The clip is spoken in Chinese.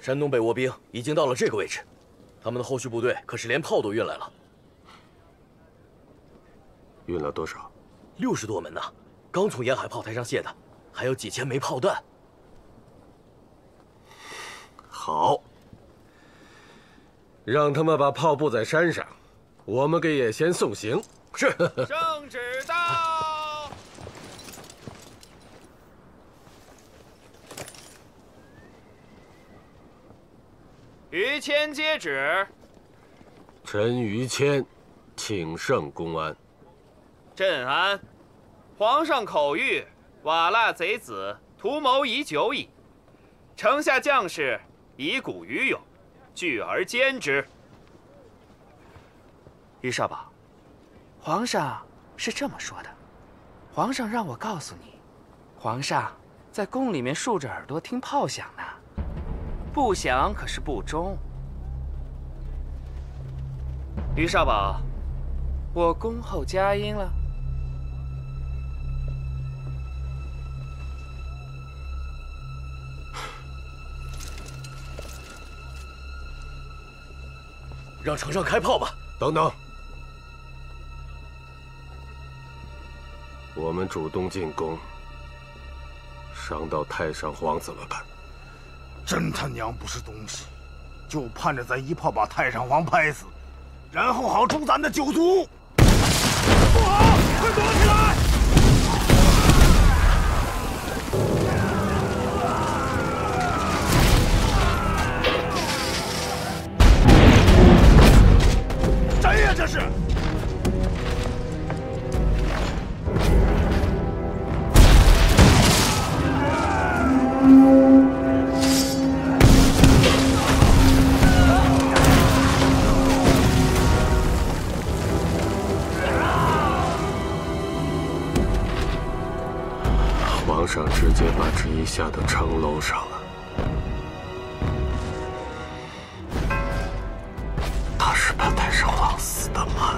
山东北倭兵已经到了这个位置，他们的后续部队可是连炮都运来了。 运了多少 ？60多门呢，刚从沿海炮台上卸的，还有几千枚炮弹。 好，让他们把炮布在山上，我们给野先送行。是。 圣旨到。于谦接旨。 臣于谦，请圣公安。 朕安。皇上口谕：瓦剌贼子，图谋已久矣。城下将士以古于勇，聚而歼之。于少保，皇上是这么说的。皇上让我告诉你，皇上在宫里面竖着耳朵听炮响呢。不响可是不忠。于少保，我恭候佳音了。 让城上开炮吧。 等等，我们主动进攻，伤到太上皇怎么办？ 真他娘不是东西，就盼着咱一炮把太上皇拍死，然后好诛咱的九族。不好，快躲起来！谁呀？这是！ 皇上直接把旨意下到城楼上了。他是怕太上皇死的慢。